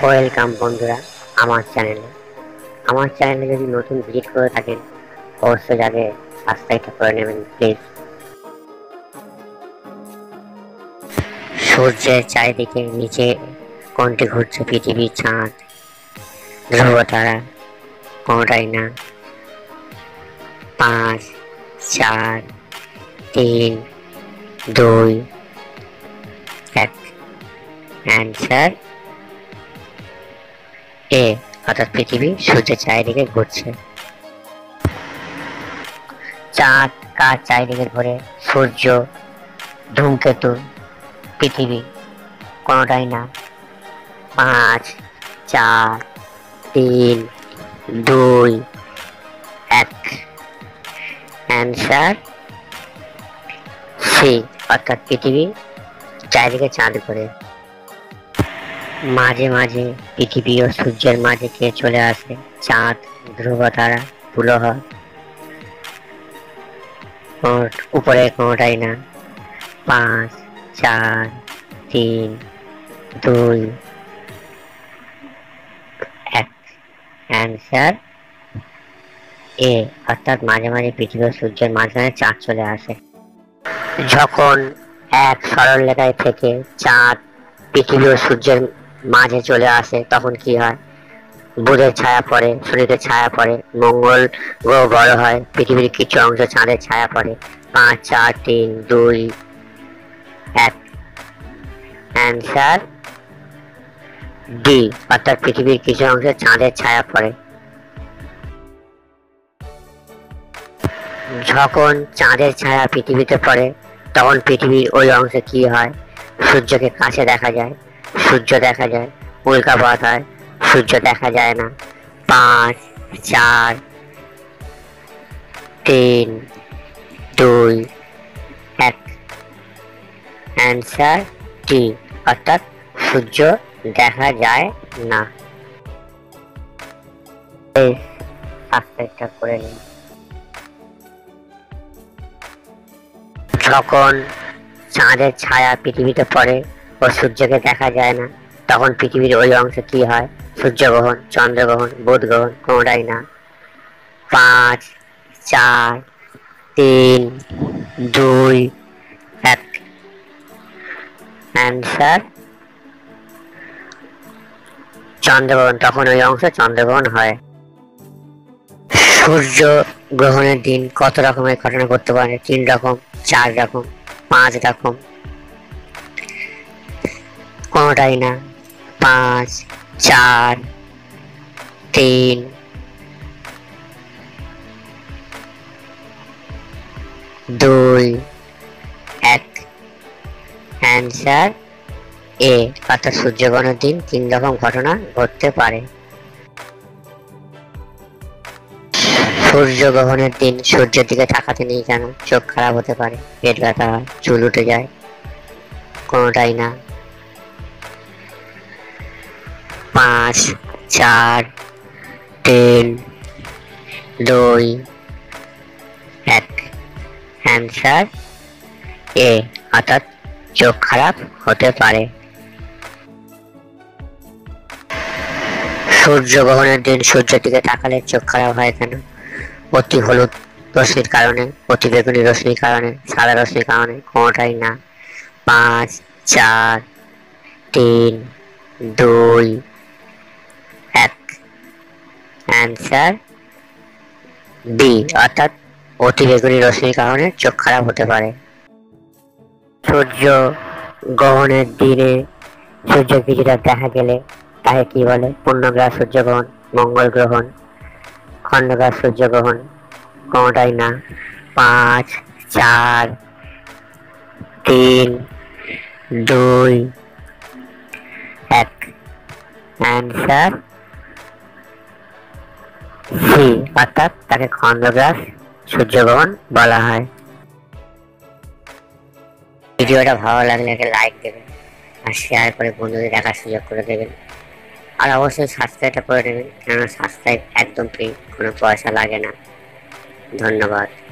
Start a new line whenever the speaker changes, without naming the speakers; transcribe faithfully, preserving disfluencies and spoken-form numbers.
Welcome বন্ধুরা আমার চ্যানেলে। আমার চ্যানেলে যদি নতুন ভিজিট করে থাকেন অবশ্যই আগে সাবস্ক্রাইব করে নেবেন প্লিজ। সূর্যের চারিদিকে নিচে কোনটি ঘুরছে? পৃথিবী, চাঁদ, ধ্রুব তারা, কোনটাই না। পাঁচ, চার, তিন, দুই, এক। অ্যান্সার এ, অর্থাৎ পৃথিবী সূর্যের চারিদিকে ঘুরছে। চাঁদ কার চারিদিকে ঘোরে? সূর্য, ধূমকেতু, পৃথিবী, কোনটাই না। পাঁচ, চার, তিন, দুই, এক। অ্যান্সার সি, অর্থাৎ পৃথিবী চারিদিকে চাঁদ ঘোরে। মাঝে মাঝে পৃথিবী ও সূর্যের মাঝে কে চলে আসে? চাঁদ, ধ্রুব তারা, পুলহ, উপরে কোনটাই না। পাঁচ, চার, তিন, দুই, এক। অ্যান্সার এ, অর্থাৎ মাঝে মাঝে পৃথিবী ও সূর্যের মাঝখানে চাঁদ চলে আসে। যখন এক সরল রেখায় থেকে চাঁদ পৃথিবী ও সূর্যের মাঝে চলে আসে তখন কি হয়? বুধের ছায়া পড়ে, শনির ছায়া পড়ে, মঙ্গল গ্রহ বড় হয়, পৃথিবীর কিছু অংশ চাঁদের ছায়া পড়ে। পাঁচ, চার, তিন, দুই, এক। অ্যান্সার ডি, অর্থাৎ পৃথিবীর কিছু অংশে চাঁদের ছায়া পড়ে। যখন চাঁদের ছায়া পৃথিবীতে পড়ে তখন পৃথিবীর ওই অংশে কি হয়? সূর্যকে কাছে দেখা যায়, সূর্য দেখা যায়, উল্কাপাত হয়, সূর্য দেখা যায় না। পাঁচ, চার, তিন, দুই, এক। অ্যান্সার ডি, অর্থাৎ সূর্য দেখা যায় না। সাবস্ক্রাইবটা করে নিন। যখন চাঁদের ছায়া পৃথিবীতে পড়ে ও সূর্যকে দেখা যায় না তখন পৃথিবীর ওই অংশে কি হয়? সূর্যগ্রহণ, চন্দ্রগ্রহণ, বুধ গ্রহণ, কোনটাই না। পাঁচ, চার, তিন, দুই, এক। অ্যান্সার চন্দ্রগ্রহণ, তখন ওই অংশ চন্দ্রগ্রহণ হয়। সূর্য গ্রহণের দিন কত রকমের ঘটনা করতে পারে? তিন রকম, চার রকম, পাঁচ রকম, কোনটাই না। পাঁচ, চার, তিন, দুই, এক। অ্যান্সার এ, অর্থাৎ সূর্যগ্রহণের দিন তিন রকম ঘটনা ঘটতে পারে। সূর্যগ্রহণের দিন সূর্যের দিকে তাকাতে নেই কেন? চোখ খারাপ হতে পারে, পেট ব্যথা হয়, চুল উঠে যায়, কোনটাই না। পাঁচ, চার, তিন, দুই, এক। অ্যান্সার এ, অর্থাৎ চোখ খারাপ হতে পারে। সূর্যগ্রহণের দিন সূর্যের দিকে তাকালে চোখ খারাপ হয় কেন? অতি হলুদ রশ্মির কারণে, অতি বেগুনি রশ্মির কারণে, সাদা রশ্মির কারণে, কোনটাই না। পাঁচ, চার, তিন, দুই, এক। অ্যান্সার বি, অর্থাৎ অতি বেগুনি রশ্মির কারণে চোখ খারাপ হতে পারে। সূর্য গ্রহণের দিনে সূর্যের কিছুটা দেখা গেলে তাকে কি বলে? পূর্ণগ্রাস সূর্যগ্রহণ, মঙ্গল গ্রহণ, খণ্ডগ্রাস সূর্যগ্রহণ, কোনটাই না। পাঁচ, চার, তিন, দুই, এক। অ্যান্সার সি, অর্থাৎ তাকে খণ্ডগ্রাস সূর্যগ্রহণ বলা হয়। ভিডিওটা ভালো লাগলে একটা লাইক দেবেন আর শেয়ার করে বন্ধুদের দেখার সুযোগ করে দেবেন। আর অবশ্যই সাবস্ক্রাইবটা করে নেবেন, কেননা সাবস্ক্রাইব একদম ফ্রি, কোনো পয়সা লাগে না। ধন্যবাদ।